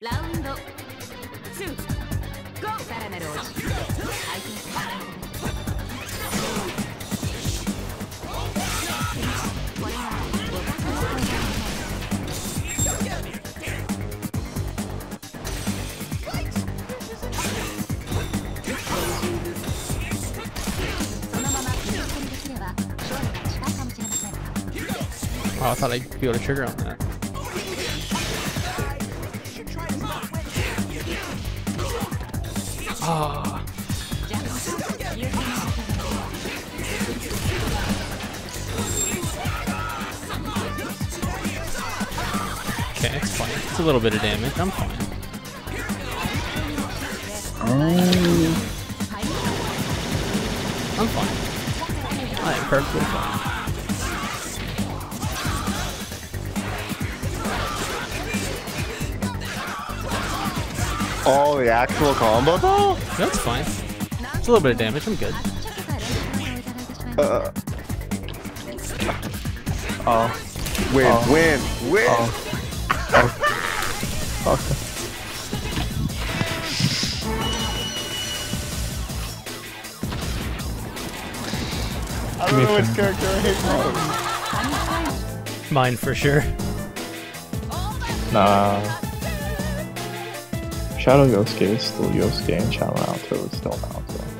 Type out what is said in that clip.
Oh, I thought I'd be able to trigger on that. Oh. Okay, it's fine. It's a little bit of damage. I'm fine. I'm fine. I am perfectly fine. Oh, the actual combo though? That's fine. It's a little bit of damage. I'm good. Win. Okay. I don't know which character I hate most. Mine for sure. Nah. Shadow Yosuke is still Yosuke and Shadow Naoto is still Naoto.